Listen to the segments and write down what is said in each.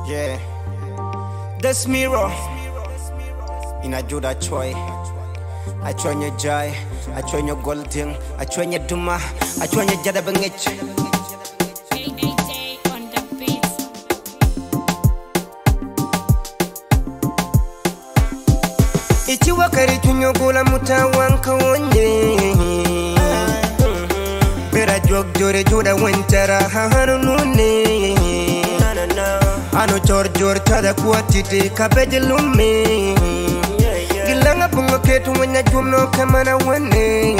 Yeah, this mirror inajua choi achonye jai achonye golden achonye duma achonye jada bangech ichiwa kari tunyo gula mutawanka wonye bera jog jore joda wentara hahanu nune ano jor tada kuatite kabeje lume gilanga bungo ketu wanya jumno kamana wane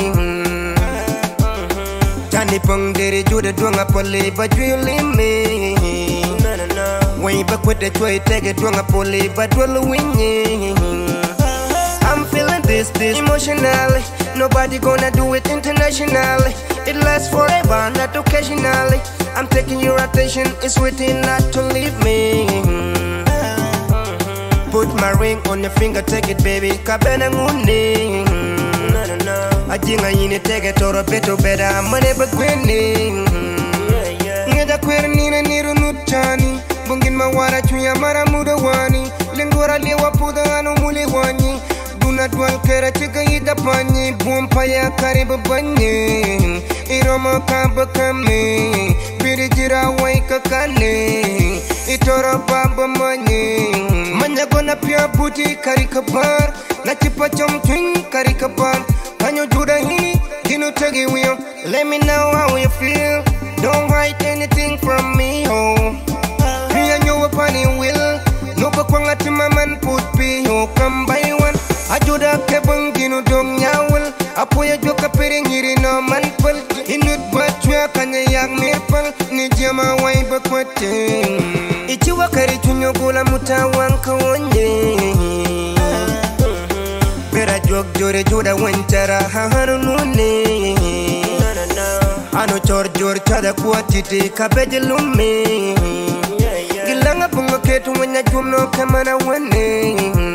tani pongdere jude duanga pole bajwi lime way bakwete choi tege duanga pole badwalo winye. I'm feeling this emotionally. Nobody gonna do it internationally. It lasts forever, not occasionally. I'm taking your attention, it's waiting not to leave me. Put my ring on your finger, take it baby. Kabena ngune ajinga yini tege toro beto beda mane bagwene ngeda kwere nina niru nutani bungin mawara chuya mara muda wani lengora lewa puda anu mule wani duna dual kera chiga ida panyi bumpa ya karibu banye iroma kamba kame biri jira wai kakane itoro bamba manye manya gona pia buti karikabar na chipa chom twing karikabar kanyo juda hini dinu tagi wheel. Let me know how you feel, don't hide anything from me, oh Pia nyo wapani will no bakwanga timaman put pi ho come by one ajuda kebang ginu dong nyawul apoya joka piring hiri no manpal inut batwa kanya yak mirpal ni jama wai bakwate ichiwa kari tunyo gula mutawanka wonye bera jog jore joda wentara hahanu nune ano jor tada kuatite kabeje lume gilanga bungo ketu wanya jumno kamana wane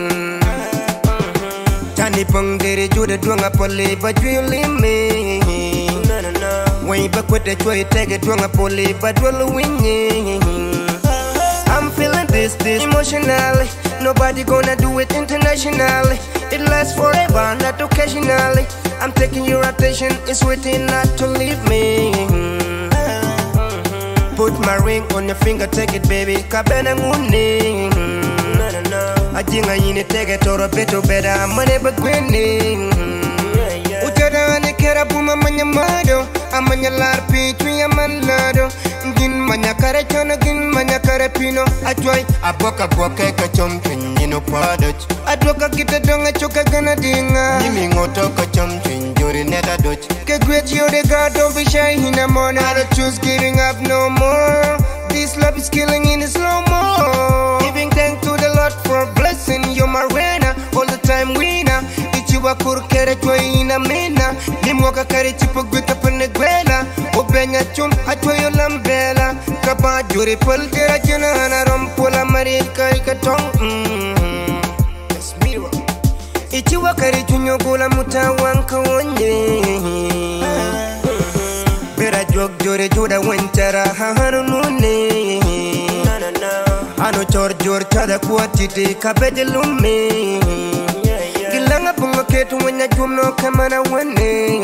tani pongdere jude duanga pole bajwi lime way bakwete choi tege duanga pole badwalo winye. I'm feeling this emotionally. Nobody gonna do it internationally. It lasts forever, not occasionally. I'm taking your attention, it's waiting not to leave me. Put my ring on your finger, take it baby. Kabena ngune ajinga yini tege toro beto beda mane bagwene utada ane kera buma manya mado amanya larpi tuya manlado ngin manya kare chono gin manya kare pino ajwai aboka boka ka chompin yino padoch adwoka kita donga choka gana dinga nimi ngoto ka chompin jori neta doch ke great you the god don't be shy hina mona I don't choose giving up no more. This love is killing in slow-mo. Giving thanks to the Lord for blessing. You're my winner, all the time winner. Ichiwa kurkere chwa ina mena. Nimwaka kare chipo gwita panegwela. Obenya chum atwa yo lambela. Kaba juri pal tera jana hana rompola marika ikatong. That's mirror. Ichiwa kare chunyo gula mutawanka wonye bera jog jore joda wentara hahanu nune ano jor tada kuatite kabeje lume gilanga bungo ketu wanya jumno kamana wane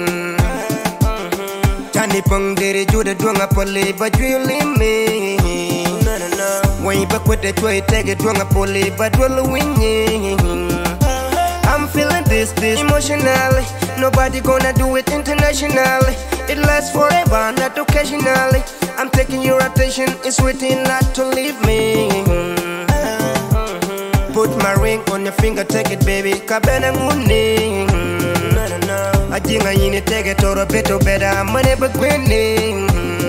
tani pongdere jude duanga pole bajwi lime way bakwete choi tege duanga pole badwalo winye. I'm feeling this emotionally. Nobody gonna do it internationally. It lasts forever, not occasionally. I'm taking your attention, it's waiting not to leave me. Put my ring on your finger, take it baby. Kabena ngune ajinga yini tege toro beto beda mane bagwene